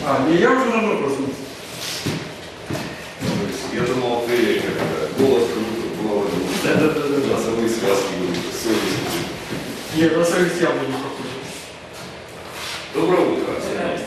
Не, я уже давно проснулся. Я думал, ты голос как будто было голосовые связки будут, совесть. Нет, на совесть явно не похоже. Доброе утро, Сергей.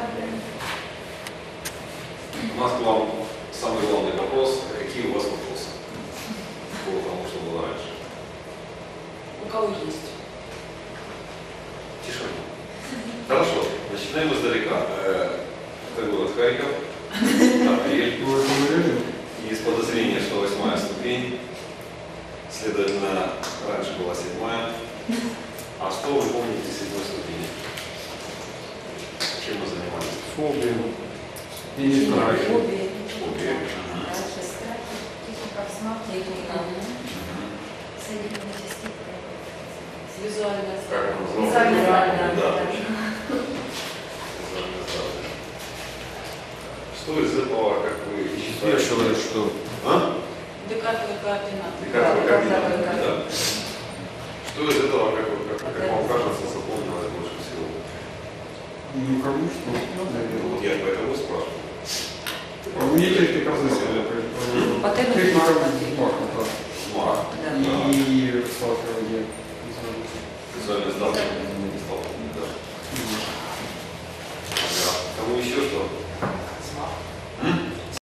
У нас к вам самый главный вопрос. Какие у вас вопросы? По тому, что было раньше. У кого есть? Тишина. Хорошо, начинаем издалека. Это город Харьков, апрель. Есть подозрение, что 8-я ступень, следовательно, раньше была 7-я. А что вы помните с 7-й ступени? Чем мы занимались? Фобия. И не страх. Фобия. Фобия. Дальше страхи, техника всматривания, соединение частей. Визуальная Как страсть. он Визуальная назывался? страсть, Да, да. точно. Визуальная страсть. Что из этого, как вы считаете? Спрашивали, что... Декатовые координаты. Декатовые координаты, да. да? Что из этого, как вам кажется, запомнилось больше всего? Ну, кому что? Вот я поэтому и спрашиваю. Мне техника Потом техника Мах. Да. и сталкивание. Визуальная ставка.